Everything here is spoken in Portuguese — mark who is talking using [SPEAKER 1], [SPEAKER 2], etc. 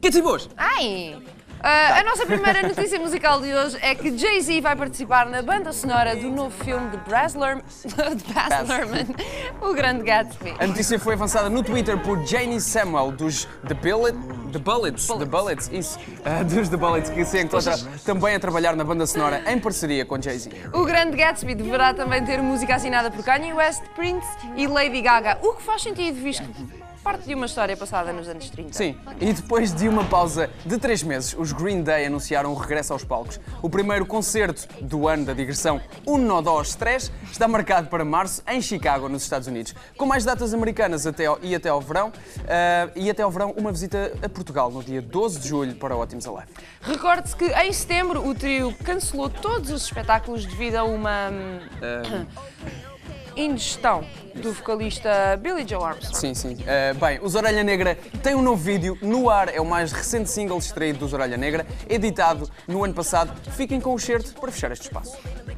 [SPEAKER 1] Quentes e boas!
[SPEAKER 2] Ai! A nossa primeira notícia musical de hoje é que Jay-Z vai participar na banda sonora do novo filme de Baz Luhrmann, O Grande Gatsby.
[SPEAKER 1] A notícia foi avançada no Twitter por Janie Samuel, dos The Bullets, isso, dos The Bullets, que se encontra também a trabalhar na banda sonora em parceria com Jay-Z.
[SPEAKER 2] O Grande Gatsby deverá também ter música assinada por Kanye West, Prince e Lady Gaga, o que faz sentido, visto que parte de uma história passada nos anos 30.
[SPEAKER 1] Sim, e depois de uma pausa de 3 meses, os Green Day anunciaram o regresso aos palcos. O primeiro concerto do ano da digressão Um Nó Dós Stress está marcado para março em Chicago, nos Estados Unidos, com mais datas americanas até ao verão, uma visita a Portugal no dia 12 de julho para o Ótimos Alive.
[SPEAKER 2] Recorde-se que em setembro o trio cancelou todos os espetáculos devido a uma ingestão do vocalista Billy Joe Armstrong.
[SPEAKER 1] Sim. Bem, os Orelha Negra têm um novo vídeo no ar, é o mais recente single extraído dos Orelha Negra, editado no ano passado. Fiquem com o certo para fechar este espaço.